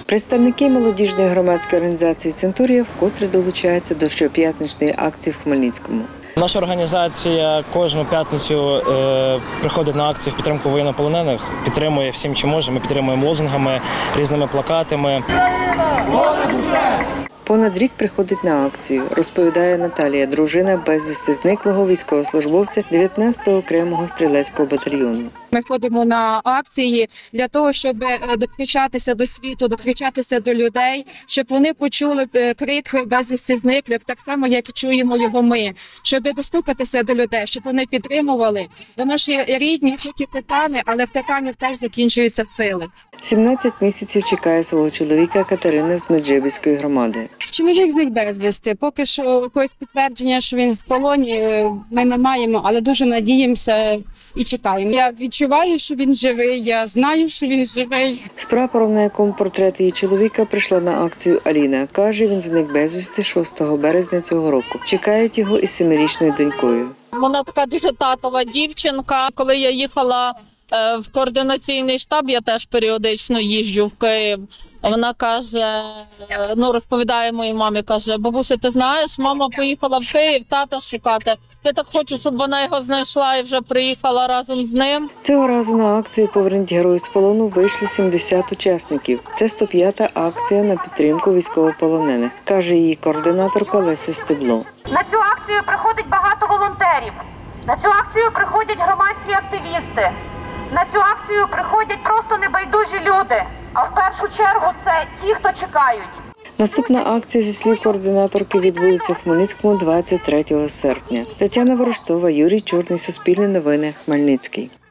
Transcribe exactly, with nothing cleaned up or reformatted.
Представники молодіжної громадської організації «Центурія» вкотре долучаються до щоп'ятничної акції в Хмельницькому. Наша організація кожну п'ятницю е, приходить на акції в підтримку воєннополонених, підтримує всім, чим може. Ми підтримуємо лозунгами, різними плакатами. Понад рік приходить на акцію, розповідає Наталія, дружина безвісти зниклого військовослужбовця дев'ятнадцятого окремого стрілецького батальйону. Ми ходимо на акції для того, щоб докричатися до світу, докричатися до людей, щоб вони почули крик безвісти зниклих, так само, як і чуємо його ми, щоб достукатися до людей, щоб вони підтримували. Бо наші рідні, хоч і титани, але в титанів теж закінчуються сили. сімнадцять місяців чекає свого чоловіка Катерина з Меджибіської громади. Чоловік зник безвісти. Поки що якогось підтвердження, що він в полоні, ми не маємо, але дуже надіємося і чекаємо. Я відчуваю, що він живий, я знаю, що він живий. З прапором, на якому портрет її чоловіка, прийшла на акцію Аліна. Каже, він зник безвісти шостого березня цього року. Чекають його із семирічною донькою. Вона така дуже татова дівчинка. Коли я їхала в координаційний штаб, я теж періодично їжджу в Київ. Вона каже, ну розповідає моїй мамі, каже: бабуся, ти знаєш, мама поїхала в Київ тата шукати. Я так хочу, щоб вона його знайшла і вже приїхала разом з ним. Цього разу на акцію «Поверніть героїв з полону» вийшли сімдесят учасників. Це сто п'ята акція на підтримку військовополонених, каже її координаторка Леся Стебло. На цю акцію приходить багато волонтерів. На цю акцію приходять громадські активісти. На цю акцію приходять просто небайдужі люди. А в першу чергу це ті, хто чекають. Наступна акція, зі слів координаторки, відбудеться в Хмельницькому двадцять третього серпня. Тетяна Ворожцова, Юрій Чорний, Суспільне новини, Хмельницький.